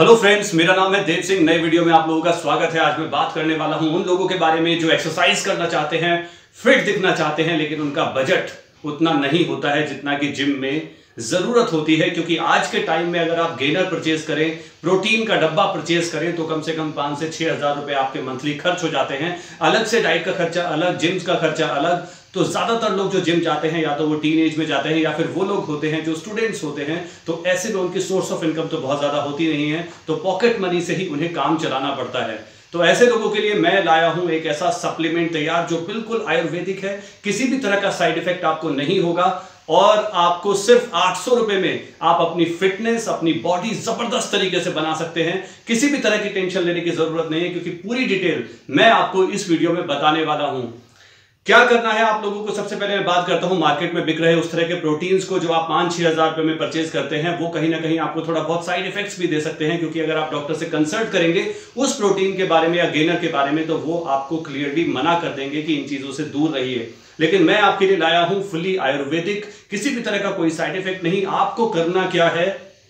Hello friends, मेरा नाम है देव सिंह। नए वीडियो में आप लोगों का स्वागत है। आज मैं बात करने वाला हूं उन लोगों के बारे में जो एक्सरसाइज करना चाहते हैं, फिट दिखना चाहते हैं, लेकिन उनका बजट उतना नहीं होता है जितना कि जिम में जरूरत होती है। क्योंकि आज के टाइम में अगर आप गेनर परचेज करें, प्रोटीन का डब्बा परचेज करें, तो कम से कम 5 से 6 हजार रुपए आपके मंथली खर्च हो जाते हैं। अलग से डाइट का खर्चा अलग, जिम का खर्चा अलग। तो ज्यादातर लोग जो जिम जाते हैं या तो वो टीन एज में जाते हैं या फिर वो लोग होते हैं जो स्टूडेंट्स होते हैं। तो ऐसे में उनकी सोर्स ऑफ इनकम तो बहुत ज्यादा होती नहीं है, तो पॉकेट मनी से ही उन्हें काम चलाना पड़ता है। तो ऐसे लोगों के लिए मैं लाया हूं एक ऐसा सप्लीमेंट तैयार जो बिल्कुल आयुर्वेदिक है, किसी भी तरह का साइड इफेक्ट आपको नहीं होगा और आपको सिर्फ 800 रुपए में आप अपनी फिटनेस, अपनी बॉडी जबरदस्त तरीके से बना सकते हैं। किसी भी तरह की टेंशन लेने की जरूरत नहीं है, क्योंकि पूरी डिटेल मैं आपको इस वीडियो में बताने वाला हूं। क्या करना है आप लोगों को, सबसे पहले मैं बात करता हूं मार्केट में बिक रहे उस तरह के प्रोटीन्स को जो आप 5-6 हजार रुपए में परचेज करते हैं। वो कहीं ना कहीं आपको थोड़ा बहुत साइड इफेक्ट्स भी दे सकते हैं, क्योंकि अगर आप डॉक्टर से कंसल्ट करेंगे उस प्रोटीन के बारे में या गेनर के बारे में, तो वो आपको क्लियरली मना कर देंगे कि इन चीजों से दूर रहिए। लेकिन मैं आपके लिए लाया हूं फुली आयुर्वेदिक, किसी भी तरह का कोई साइड इफेक्ट नहीं। आपको करना क्या है,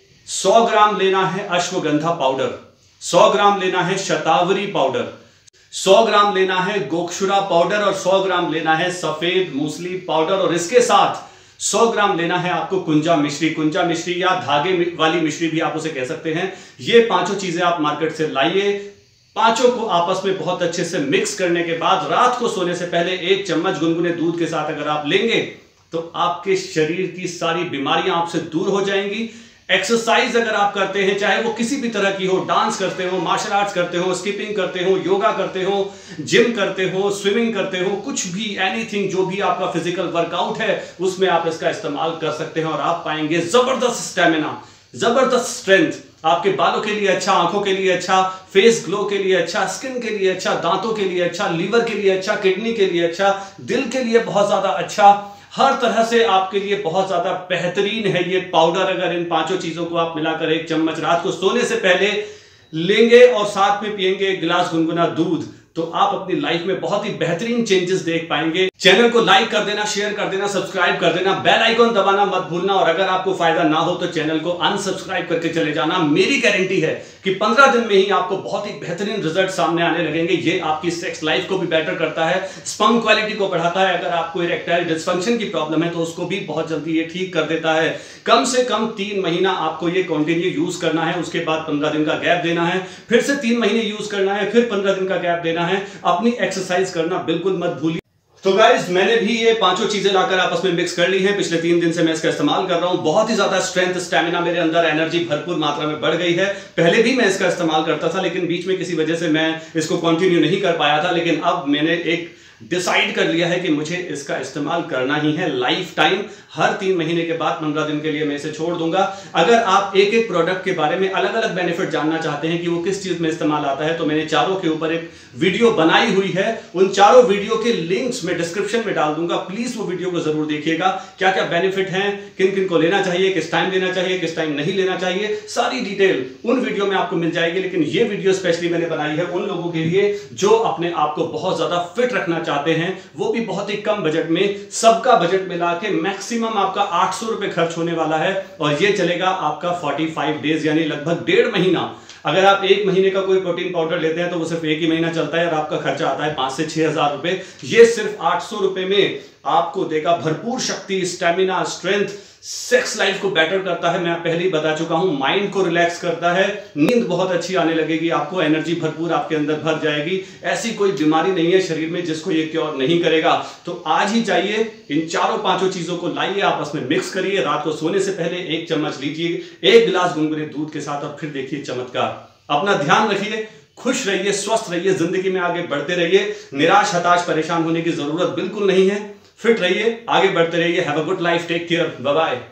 100 ग्राम लेना है अश्वगंधा पाउडर, 100 ग्राम लेना है शतावरी पाउडर, 100 ग्राम लेना है गोक्षुरा पाउडर और 100 ग्राम लेना है सफेद मूसली पाउडर। और इसके साथ 100 ग्राम लेना है आपको कुंजा मिश्री या धागे वाली मिश्री भी आप उसे कह सकते हैं। ये पांचों चीजें आप मार्केट से लाइए। पांचों को आपस में बहुत अच्छे से मिक्स करने के बाद रात को सोने से पहले 1 चम्मच गुनगुने दूध के साथ अगर आप लेंगे तो आपके शरीर की सारी बीमारियां आपसे दूर हो जाएंगी। एक्सरसाइज अगर आप करते हैं, चाहे वो किसी भी तरह की हो, डांस करते हो, मार्शल आर्ट्स करते हो, स्किपिंग करते हो, योगा करते हो, जिम करते हो, स्विमिंग करते हो, कुछ भी, एनीथिंग, जो भी आपका फिजिकल वर्कआउट है उसमें आप इसका इस्तेमाल कर सकते हैं और आप पाएंगे जबरदस्त स्टेमिना, जबरदस्त स्ट्रेंथ। आपके बालों के लिए अच्छा, आंखों के लिए अच्छा, फेस ग्लो के लिए अच्छा, स्किन के लिए अच्छा, दांतों के लिए अच्छा, लीवर के लिए अच्छा, किडनी के लिए अच्छा, दिल के लिए बहुत ज्यादा अच्छा, हर तरह से आपके लिए बहुत ज्यादा बेहतरीन है ये पाउडर। अगर इन पांचों चीजों को आप मिलाकर 1 चम्मच रात को सोने से पहले लेंगे और साथ में पिएंगे 1 गिलास गुनगुना दूध, तो आप अपनी लाइफ में बहुत ही बेहतरीन चेंजेस देख पाएंगे। चैनल को लाइक कर देना, शेयर कर देना, सब्सक्राइब कर देना, बेल आइकॉन दबाना मत भूलना। और अगर आपको फायदा ना हो तो चैनल को अनसब्सक्राइब करके चले जाना। मेरी गारंटी है कि 15 दिन में ही आपको बहुत ही बेहतरीन रिजल्ट सामने आने लगेंगे। ये आपकी सेक्स लाइफ को भी बेटर करता है, स्पर्म क्वालिटी को बढ़ाता है। अगर आपको इरेक्टाइल डिसफंक्शन की प्रॉब्लम है तो उसको भी बहुत जल्दी ये ठीक कर देता है। कम से कम 3 महीना आपको ये कंटिन्यू यूज करना है, उसके बाद 15 दिन का गैप देना है, फिर से 3 महीने यूज करना है, फिर 15 दिन का गैप देना है। अपनी एक्सरसाइज करना बिल्कुल मत भूलिए। तो गाइज, मैंने भी ये पांचों चीजें लाकर आपस में मिक्स कर ली हैं। पिछले 3 दिन से मैं इसका इस्तेमाल कर रहा हूं। बहुत ही ज्यादा स्ट्रेंथ, स्टैमिना मेरे अंदर, एनर्जी भरपूर मात्रा में बढ़ गई है। पहले भी मैं इसका इस्तेमाल करता था, लेकिन बीच में किसी वजह से मैं इसको कंटिन्यू नहीं कर पाया था। लेकिन अब मैंने एक डिसाइड कर लिया है कि मुझे इसका इस्तेमाल करना ही है लाइफ टाइम। हर 3 महीने के बाद 15 दिन के लिए मैं इसे छोड़ दूंगा। अगर आप एक एक प्रोडक्ट के बारे में अलग अलग बेनिफिट जानना चाहते हैं कि वो किस चीज में इस्तेमाल आता है, तो मैंने चारों के ऊपर एक वीडियो बनाई हुई है। उन चारों वीडियो के लिंक्स मैं डिस्क्रिप्शन में डाल दूंगा। प्लीज वो वीडियो को जरूर देखिएगा। क्या क्या बेनिफिट हैं, किन किन को लेना चाहिए, किस टाइम लेना चाहिए, किस टाइम नहीं लेना चाहिए, सारी डिटेल उन वीडियो में आपको मिल जाएगी। लेकिन ये वीडियो स्पेशली मैंने बनाई है उन लोगों के लिए जो अपने आप को बहुत ज्यादा फिट रखना चाहते हैं, वो भी बहुत ही कम बजट में। सबका बजट मिला के मैक्सिमम आपका 800 रुपए खर्च होने वाला है और ये चलेगा आपका 45 डेज, यानी लगभग 1.5 महीना। अगर आप 1 महीने का कोई प्रोटीन पाउडर लेते हैं तो वो सिर्फ 1 ही महीना चलता है और आपका खर्चा आता है 5 से 6 हजार रुपए। ये सिर्फ 800 रुपए में आपको देगा भरपूर शक्ति, स्टेमिना, स्ट्रेंथ, सेक्स लाइफ को बेटर करता है। मैं पहले ही बता चुका हूं, माइंड को रिलैक्स करता है, नींद बहुत अच्छी आने लगेगी आपको, एनर्जी भरपूर आपके अंदर भर जाएगी। ऐसी कोई बीमारी नहीं है शरीर में जिसको ये क्योर नहीं करेगा। तो आज ही चाहिए, इन चारों पांचों चीजों को लाइए, आपस में मिक्स करिए, रात को सोने से पहले 1 चम्मच लीजिए 1 गिलास गुनगुने दूध के साथ, और फिर देखिए चमत्कार। अपना ध्यान रखिए, खुश रहिए, स्वस्थ रहिए, जिंदगी में आगे बढ़ते रहिए। निराश, हताश, परेशान होने की जरूरत बिल्कुल नहीं है। फिट रहिए, आगे बढ़ते रहिए। Have a good life, take care, bye bye.